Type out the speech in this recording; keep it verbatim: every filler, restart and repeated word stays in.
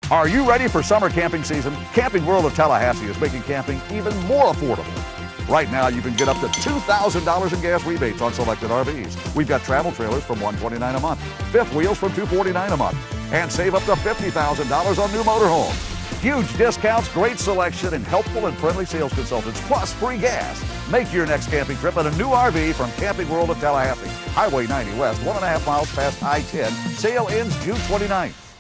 Are you ready for summer camping season? Camping World of Tallahassee is making camping even more affordable. Right now, you can get up to two thousand dollars in gas rebates on selected R Vs. We've got travel trailers from one hundred twenty-nine dollars a month, fifth wheels from two hundred forty-nine dollars a month, and save up to fifty thousand dollars on new motorhomes. Huge discounts, great selection, and helpful and friendly sales consultants, plus free gas. Make your next camping trip in a new R V from Camping World of Tallahassee. Highway ninety West, one and a half miles past I ten. Sale ends June twenty-ninth.